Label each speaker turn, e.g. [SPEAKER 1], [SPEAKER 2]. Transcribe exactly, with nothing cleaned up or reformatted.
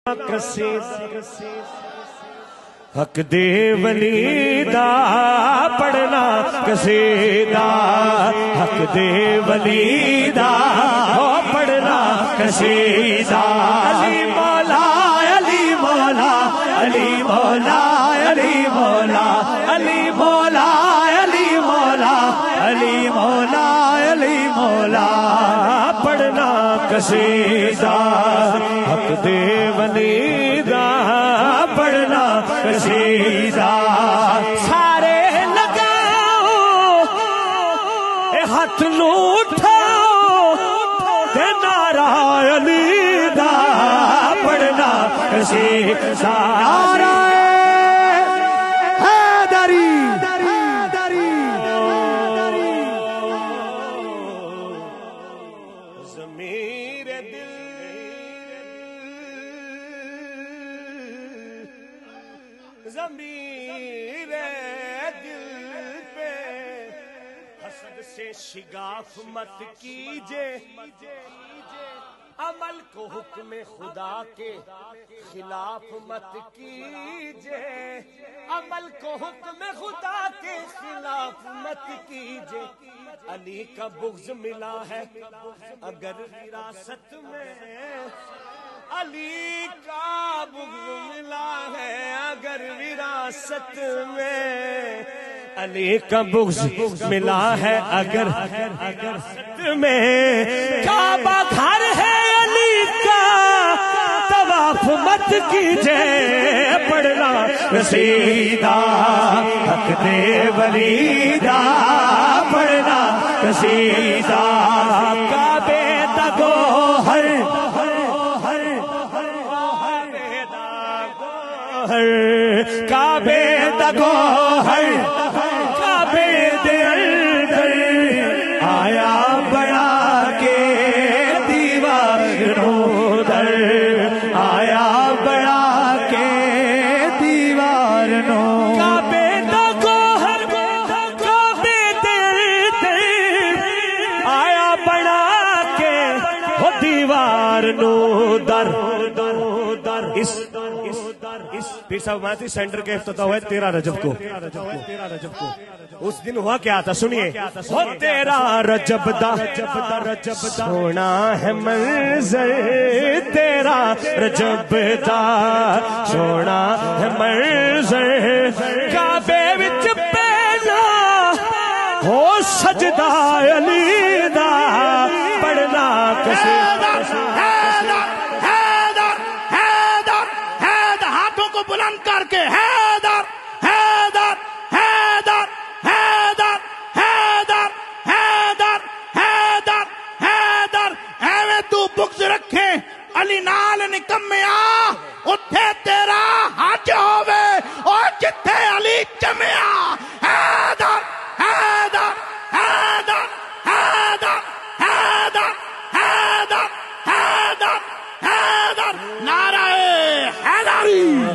[SPEAKER 1] حق دے ولی دا پڑھنا قصیدہ، حق دے ولی دا پڑھنا قصیدہ، علی مولا علی مولا علی مولا علی مولا علی مولا علی مولا علی مولا علی مولا پڑھنا قصیدہ، حق دے ولی دا پڑھنا قصیدہ، سارے لگاؤ اے ہاتھ نو اٹھاؤ تے نعرہ علی دا پڑھنا قصیدہ، نعرہ حیدری ضمیر دل ضمیر دل پہ حسد سے شگاف مت کیجے، عمل کو حکم خدا کے خلاف مت کیجے، عمل کو حکم خدا کے خلاف مت کیجے، علی کا بغض ملا ہے اگر وراثت میں، علی کا بغض ملا ہے اگر وراثت میں، علی کا بغض ملا ہے اگر وراثت میں، کعبہ گھر ہے علی کا طواف مت کیجے، پڑھنا قصیدہ حق دے ولی دا پڑھنا قصیدہ، کعبے دا گوہر کعبے دا گوہر کعبے دے اندر آیا بڑا کے دیواروں در، آیا بڑا کے دیواروں، کعبے دا گوہر کعبے دے اندر آیا بڑا کے وہ دیواروں در، اس پیر صاحب ماتی سینٹر کے افتتاح ہوا ہے تیرہ رجب کو، اس دن ہوا کیا تھا سنیے، وہ تیرہ رجب دا سونا ہے منظر، تیرہ رجب دا سونا ہے منظر، کعبے وچ پہنا ہو سجدہ علی دا پڑھنا قصیدہ،
[SPEAKER 2] بلند کر کے حیدر حیدر حیدر حیدر حیدر حیدر حیدر حیدر، ایویں تو بغض رکھے علی نال نکمیا، اتھے تیرا حج ہووے اور جتھے علی جمیا، حیدر حیدر حیدر حیدر حیدر حیدر حیدر حیدر، نعرہ حیدری